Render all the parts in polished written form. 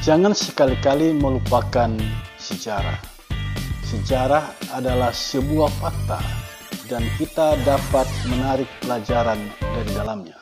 Jangan sekali-kali melupakan sejarah. Sejarah adalah sebuah fakta dan kita dapat menarik pelajaran dari dalamnya.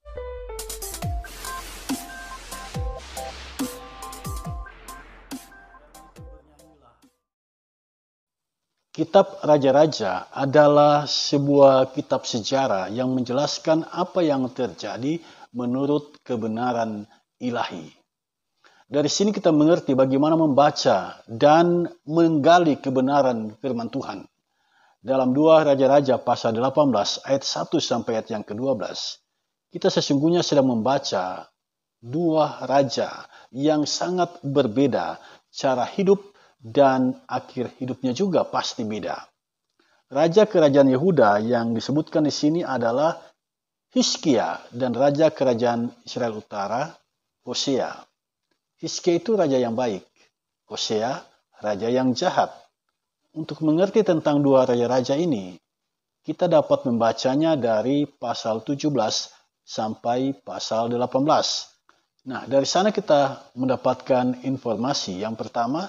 Kitab Raja-Raja adalah sebuah kitab sejarah yang menjelaskan apa yang terjadi menurut kebenaran ilahi. Dari sini kita mengerti bagaimana membaca dan menggali kebenaran firman Tuhan. Dalam 2 Raja-Raja pasal 18 ayat 1 sampai ayat yang ke-12, kita sesungguhnya sedang membaca dua raja yang sangat berbeda cara hidup dan akhir hidupnya juga pasti beda. Raja kerajaan Yehuda yang disebutkan di sini adalah Hizkia dan raja kerajaan Israel Utara, Hosea. Hizkia itu raja yang baik, Hosea raja yang jahat. Untuk mengerti tentang dua raja-raja ini, kita dapat membacanya dari pasal 17 sampai pasal 18. Nah, dari sana kita mendapatkan informasi. Yang pertama,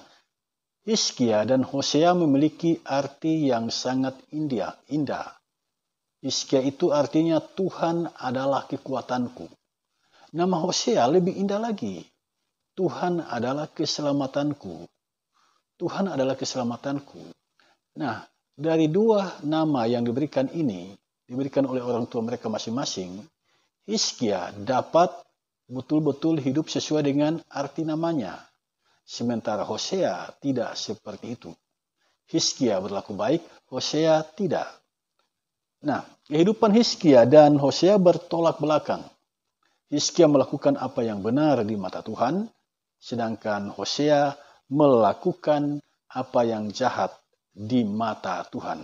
Hizkia dan Hosea memiliki arti yang sangat indah. Hizkia itu artinya Tuhan adalah kekuatanku. Nama Hosea lebih indah lagi. Tuhan adalah keselamatanku. Tuhan adalah keselamatanku. Nah, dari dua nama yang diberikan ini, diberikan oleh orang tua mereka masing-masing, Hizkia dapat betul-betul hidup sesuai dengan arti namanya. Sementara Hosea tidak seperti itu. Hizkia berlaku baik, Hosea tidak. Nah, kehidupan Hizkia dan Hosea bertolak belakang. Hizkia melakukan apa yang benar di mata Tuhan, sedangkan Hosea melakukan apa yang jahat di mata Tuhan.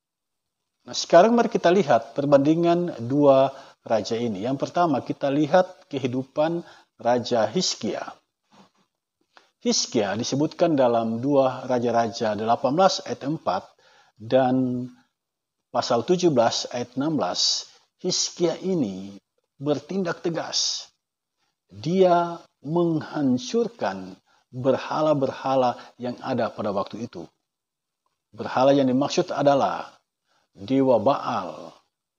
Nah, sekarang mari kita lihat perbandingan dua raja ini. Yang pertama, kita lihat kehidupan Raja Hizkia. Hizkia disebutkan dalam 2 Raja-Raja 18 ayat 4 dan pasal 17 ayat 16. Hizkia ini bertindak tegas. Dia menghancurkan berhala-berhala yang ada pada waktu itu. Berhala yang dimaksud adalah dewa Baal,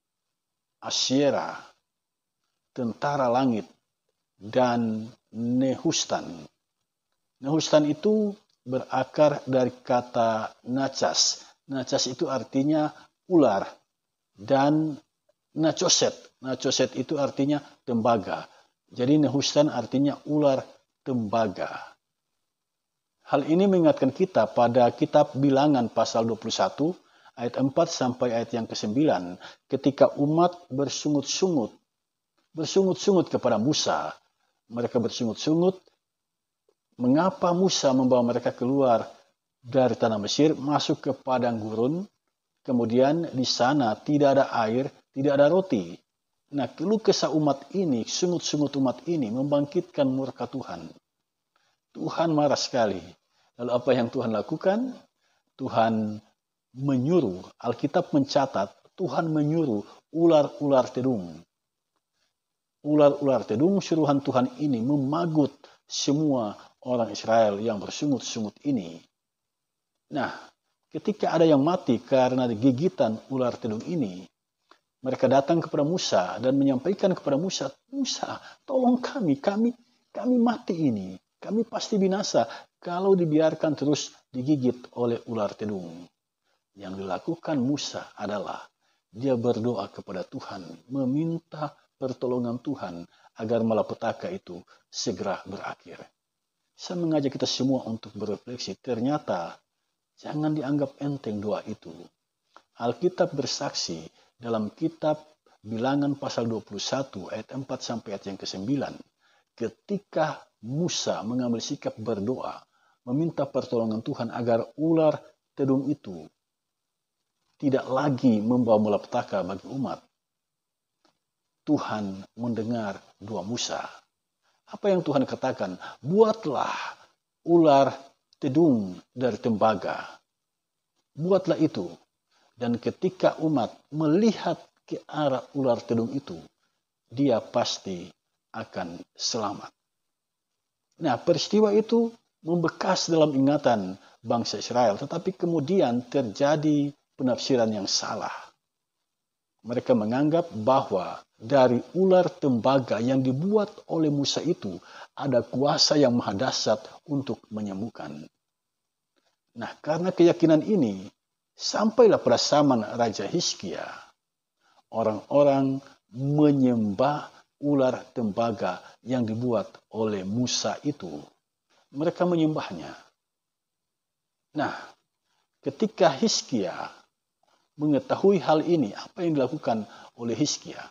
Asyera, tentara langit, dan Nehustan. Nehustan itu berakar dari kata Nachas. Nachas itu artinya ular. Dan Nachoset. Nachoset itu artinya tembaga. Jadi Nehustan artinya ular tembaga. Hal ini mengingatkan kita pada kitab Bilangan pasal 21 ayat 4 sampai ayat yang ke-9. Ketika umat bersungut-sungut kepada Musa. Mereka bersungut-sungut. Mengapa Musa membawa mereka keluar dari tanah Mesir, masuk ke padang gurun, kemudian di sana tidak ada air, tidak ada roti. Nah, keluh kesah umat ini, sungut-sungut umat ini membangkitkan murka Tuhan. Tuhan marah sekali. Lalu apa yang Tuhan lakukan? Tuhan menyuruh, Alkitab mencatat, Tuhan menyuruh ular-ular tedung. Ular-ular tedung suruhan Tuhan ini memagut semua orang Israel yang bersungut-sungut ini. Nah, ketika ada yang mati karena gigitan ular tedung ini, mereka datang kepada Musa dan menyampaikan kepada Musa, Musa, tolong kami mati ini. Kami pasti binasa kalau dibiarkan terus digigit oleh ular tedung. Yang dilakukan Musa adalah dia berdoa kepada Tuhan, meminta pertolongan Tuhan agar malapetaka itu segera berakhir. Saya mengajak kita semua untuk berefleksi, ternyata jangan dianggap enteng doa itu. Alkitab bersaksi dalam kitab Bilangan pasal 21 ayat 4 sampai ayat yang ke-9. Ketika Musa mengambil sikap berdoa, meminta pertolongan Tuhan agar ular tedung itu tidak lagi membawa malapetaka bagi umat. Tuhan mendengar doa Musa. Apa yang Tuhan katakan? Buatlah ular tedung dari tembaga. Buatlah itu. Dan ketika umat melihat ke arah ular tedung itu, dia pasti akan selamat. Nah, peristiwa itu membekas dalam ingatan bangsa Israel, tetapi kemudian terjadi penafsiran yang salah. Mereka menganggap bahwa dari ular tembaga yang dibuat oleh Musa itu ada kuasa yang maha dahsyat untuk menyembuhkan. Nah, karena keyakinan ini, sampailah pada zaman Raja Hizkia, orang-orang menyembah ular tembaga yang dibuat oleh Musa itu. Mereka menyembahnya. Nah, ketika Hizkia mengetahui hal ini, apa yang dilakukan oleh Hizkia?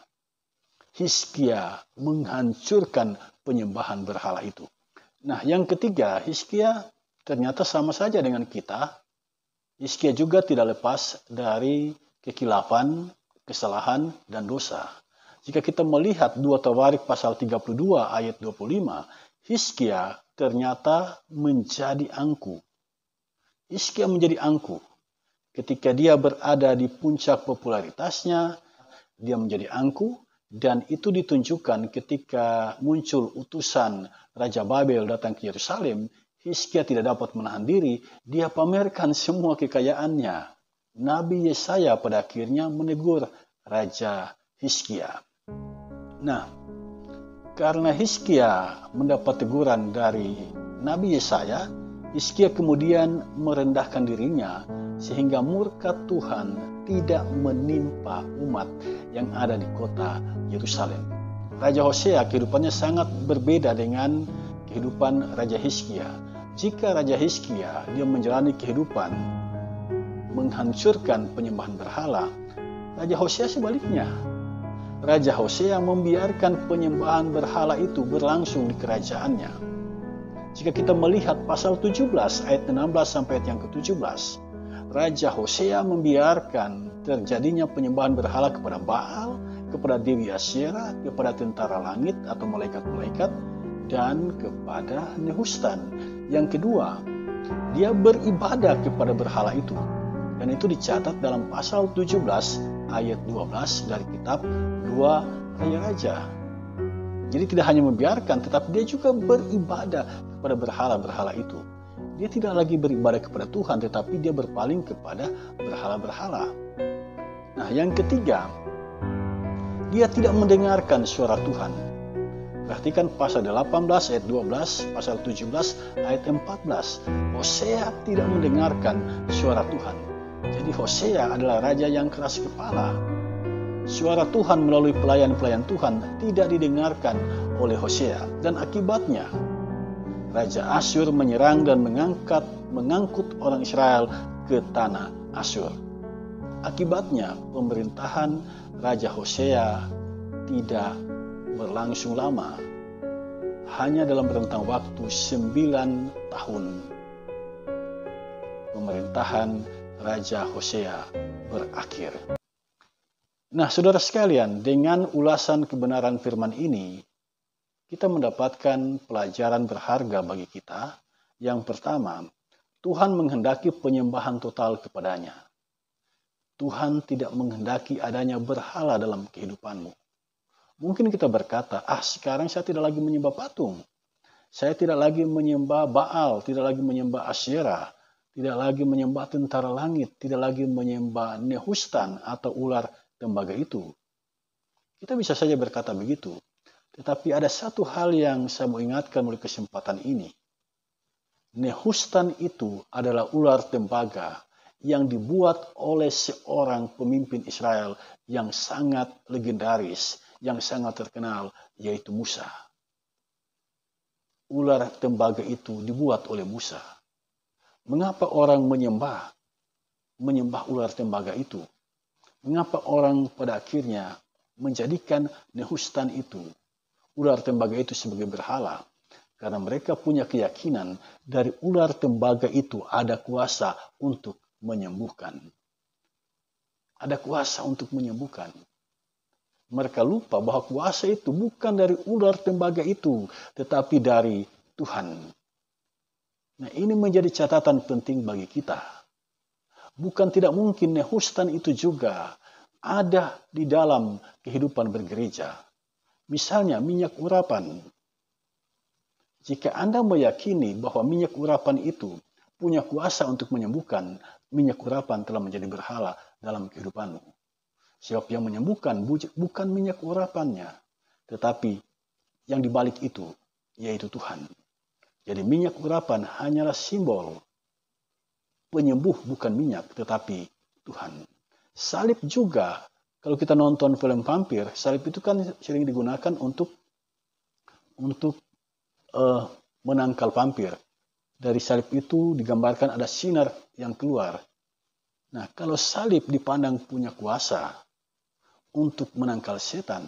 Hizkia menghancurkan penyembahan berhala itu. Nah, yang ketiga, Hizkia ternyata sama saja dengan kita. Hizkia juga tidak lepas dari kekilafan, kesalahan, dan dosa. Jika kita melihat 2 Tawarik pasal 32 ayat 25, Hizkia ternyata menjadi angku. Hizkia menjadi angku. Ketika dia berada di puncak popularitasnya, dia menjadi angku, dan itu ditunjukkan ketika muncul utusan Raja Babel datang ke Yerusalem. Hizkia tidak dapat menahan diri, dia pamerkan semua kekayaannya. Nabi Yesaya pada akhirnya menegur Raja Hizkia. Nah, karena Hizkia mendapat teguran dari Nabi Yesaya, Hizkia kemudian merendahkan dirinya sehingga murka Tuhan tidak menimpa umat yang ada di kota Yerusalem. Raja Hosea kehidupannya sangat berbeda dengan kehidupan Raja Hizkia. Jika Raja Hizkia dia menjalani kehidupan menghancurkan penyembahan berhala, Raja Hosea sebaliknya. Raja Hosea membiarkan penyembahan berhala itu berlangsung di kerajaannya. Jika kita melihat pasal 17 ayat 16 sampai ayat yang ke-17, Raja Hosea membiarkan terjadinya penyembahan berhala kepada Baal, kepada Dewi Asyera, kepada tentara langit atau malaikat-malaikat, dan kepada Nehustan. Yang kedua, dia beribadah kepada berhala itu. Dan itu dicatat dalam pasal 17 ayat 12 dari kitab 2 Raja-Raja. Jadi tidak hanya membiarkan, tetapi dia juga beribadah kepada berhala-berhala itu. Dia tidak lagi beribadah kepada Tuhan, tetapi dia berpaling kepada berhala-berhala. Nah, yang ketiga, dia tidak mendengarkan suara Tuhan. Perhatikan pasal 18 ayat 12, pasal 17 ayat 14. Hosea tidak mendengarkan suara Tuhan. Jadi Hosea adalah raja yang keras kepala. Suara Tuhan melalui pelayan-pelayan Tuhan tidak didengarkan oleh Hosea. Dan akibatnya, Raja Asyur menyerang dan mengangkut orang Israel ke tanah Asyur. Akibatnya, pemerintahan Raja Hosea tidak berlangsung lama. Hanya dalam rentang waktu 9 tahun, pemerintahan Raja Hosea berakhir. Nah, saudara sekalian, dengan ulasan kebenaran firman ini, kita mendapatkan pelajaran berharga bagi kita. Yang pertama, Tuhan menghendaki penyembahan total kepadanya. Tuhan tidak menghendaki adanya berhala dalam kehidupanmu. Mungkin kita berkata, sekarang saya tidak lagi menyembah patung. Saya tidak lagi menyembah Baal, tidak lagi menyembah Asyera, tidak lagi menyembah tentara langit, tidak lagi menyembah Nehustan atau ular tembaga itu. Kita bisa saja berkata begitu. Tetapi ada satu hal yang saya mau ingatkan melalui kesempatan ini. Nehustan itu adalah ular tembaga yang dibuat oleh seorang pemimpin Israel yang sangat legendaris, yang sangat terkenal, yaitu Musa. Ular tembaga itu dibuat oleh Musa. Mengapa orang menyembah ular tembaga itu? Mengapa orang pada akhirnya menjadikan Nehustan itu, ular tembaga itu sebagai berhala? Karena mereka punya keyakinan dari ular tembaga itu ada kuasa untuk menyembuhkan. Ada kuasa untuk menyembuhkan. Mereka lupa bahwa kuasa itu bukan dari ular tembaga itu, tetapi dari Tuhan. Nah, ini menjadi catatan penting bagi kita. Bukan tidak mungkin Nehustan itu juga ada di dalam kehidupan bergereja. Misalnya minyak urapan. Jika Anda meyakini bahwa minyak urapan itu punya kuasa untuk menyembuhkan, minyak urapan telah menjadi berhala dalam kehidupanmu. Sebab yang menyembuhkan bukan minyak urapannya, tetapi yang dibalik itu, yaitu Tuhan. Jadi minyak urapan hanyalah simbol penyembuh, bukan minyak, tetapi Tuhan. Salib juga, kalau kita nonton film vampir, salib itu kan sering digunakan untuk menangkal vampir. Dari salib itu digambarkan ada sinar yang keluar. Nah, kalau salib dipandang punya kuasa untuk menangkal setan,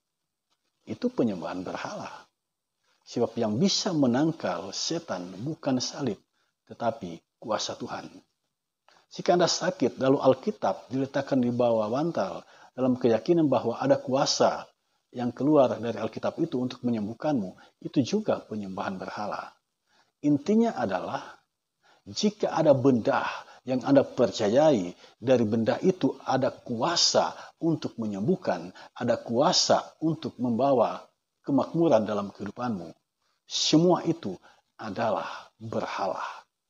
itu penyembahan berhala. Sebab yang bisa menangkal setan bukan salib, tetapi kuasa Tuhan. Jika Anda sakit, lalu Alkitab diletakkan di bawah bantal dalam keyakinan bahwa ada kuasa yang keluar dari Alkitab itu untuk menyembuhkanmu, itu juga penyembahan berhala. Intinya adalah, jika ada benda yang Anda percayai, dari benda itu ada kuasa untuk menyembuhkan, ada kuasa untuk membawa kemakmuran dalam kehidupanmu, semua itu adalah berhala.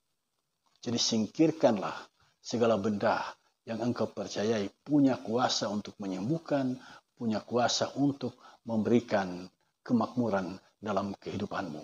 Jadi singkirkanlah segala benda yang engkau percayai punya kuasa untuk menyembuhkan, punya kuasa untuk memberikan kemakmuran dalam kehidupanmu.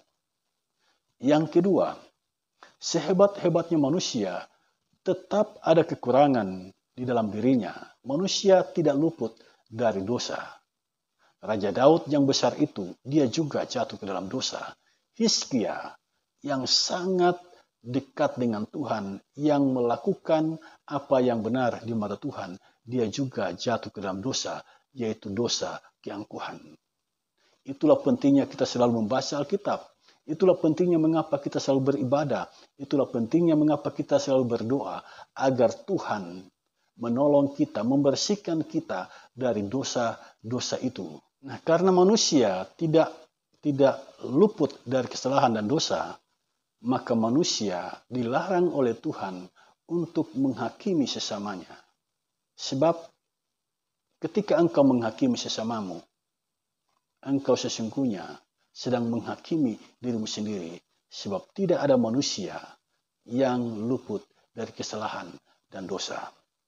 Yang kedua, sehebat-hebatnya manusia, tetap ada kekurangan di dalam dirinya. Manusia tidak luput dari dosa. Raja Daud yang besar itu, dia juga jatuh ke dalam dosa. Hizkia yang sangat dekat dengan Tuhan, yang melakukan apa yang benar di mata Tuhan, dia juga jatuh ke dalam dosa, yaitu dosa keangkuhan. Itulah pentingnya kita selalu membaca Alkitab. Itulah pentingnya mengapa kita selalu beribadah. Itulah pentingnya mengapa kita selalu berdoa, agar Tuhan menolong kita, membersihkan kita dari dosa-dosa itu. Nah, karena manusia tidak luput dari kesalahan dan dosa, maka manusia dilarang oleh Tuhan untuk menghakimi sesamanya. Sebab ketika engkau menghakimi sesamamu, engkau sesungguhnya sedang menghakimi dirimu sendiri. Sebab tidak ada manusia yang luput dari kesalahan dan dosa.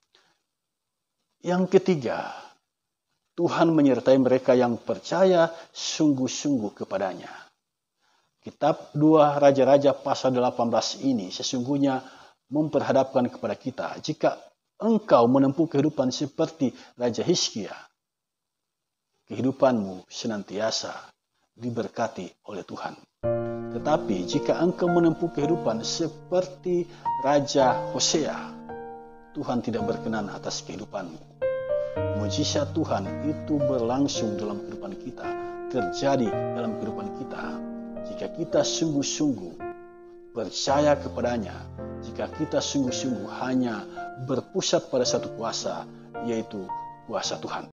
Yang ketiga, Tuhan menyertai mereka yang percaya sungguh-sungguh kepadanya. Kitab 2 Raja-Raja pasal 18 ini sesungguhnya memperhadapkan kepada kita. Jika engkau menempuh kehidupan seperti Raja Hizkia, kehidupanmu senantiasa diberkati oleh Tuhan. Tetapi jika engkau menempuh kehidupan seperti Raja Hosea, Tuhan tidak berkenan atas kehidupanmu. Mujizat Tuhan itu berlangsung dalam kehidupan kita, terjadi dalam kehidupan kita. Jika kita sungguh-sungguh percaya kepadanya, jika kita sungguh-sungguh hanya berpusat pada satu kuasa, yaitu kuasa Tuhan.